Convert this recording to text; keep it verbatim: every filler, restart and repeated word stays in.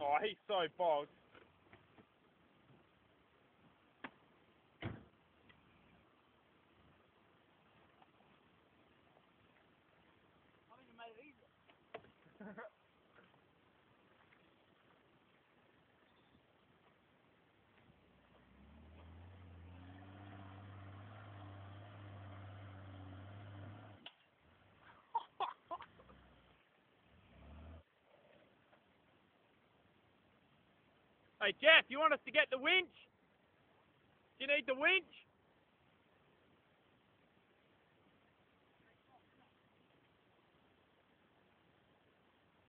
Oh, he's so bogged. I think you made it easier. Hey Jeff, you want us to get the winch? Do you need the winch?